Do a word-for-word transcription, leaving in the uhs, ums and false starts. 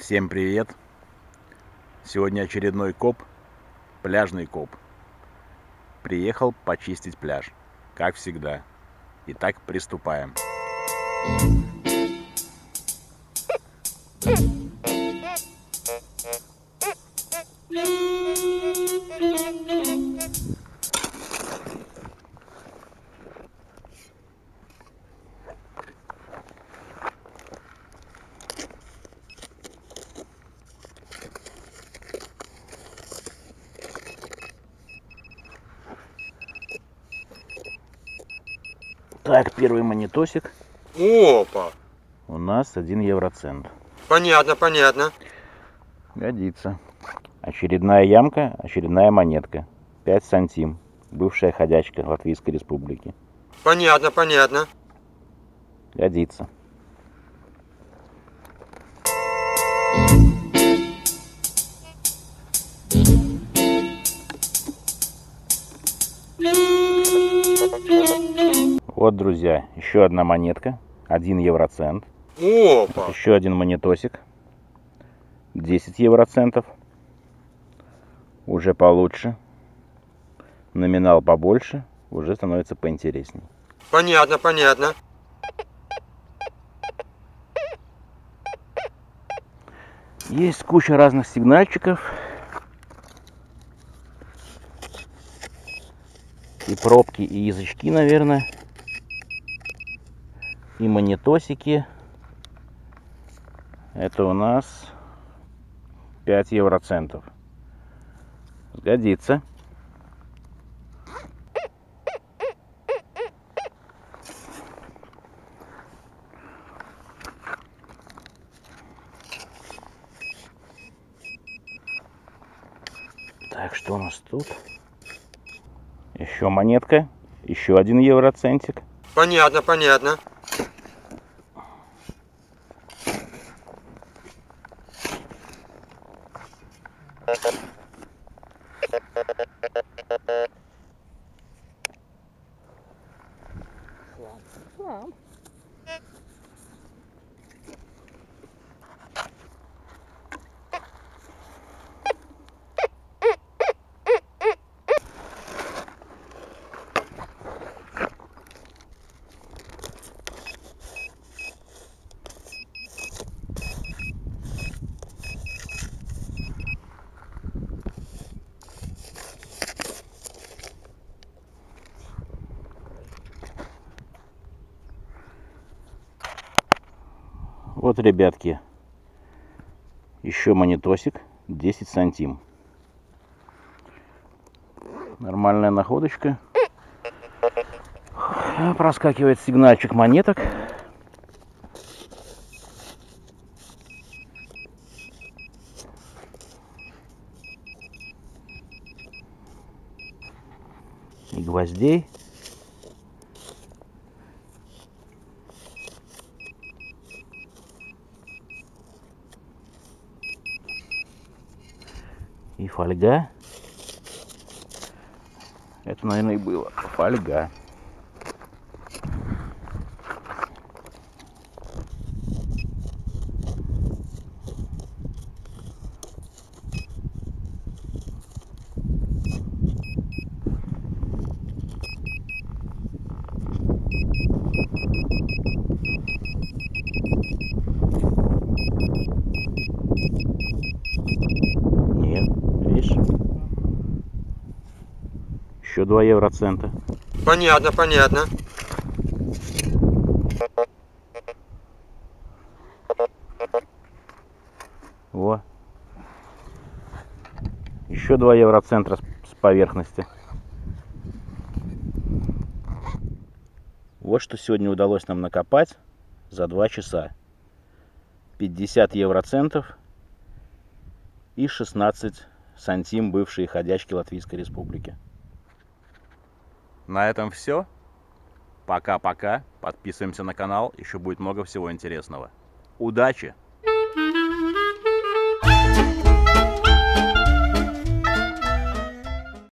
Всем привет! Сегодня очередной коп, пляжный коп. Приехал почистить пляж, как всегда. Итак, приступаем. Так, первый монетосик. Опа! У нас один евроцент. Понятно, понятно. Годится. Очередная ямка, очередная монетка. пять сантим. Бывшая ходячка Латвийской Республики. Понятно, понятно. Годится. Вот, друзья, еще одна монетка. Один евроцент. Опа! Еще один монетосик. десять евроцентов. Уже получше. Номинал побольше. Уже становится поинтересней. Понятно, понятно. Есть куча разных сигнальчиков. И пробки, и язычки, наверное. И монетосики. Это у нас пять евроцентов. Сгодится. Так, что у нас тут? Еще монетка. Еще один евроцентик. Понятно, понятно. Вот, ребятки, еще монетосик, десять сантим. Нормальная находочка. Проскакивает сигнальчик монеток. И гвоздей. И фольга. Это, наверное, и было. Фольга. Еще два евроцента. Понятно, понятно. Во. Еще два евроцента с поверхности. Вот что сегодня удалось нам накопать за два часа. пятьдесят евроцентов и шестнадцать сантим бывшей ходячки Латвийской Республики. На этом все. Пока-пока. Подписываемся на канал. Еще будет много всего интересного. Удачи!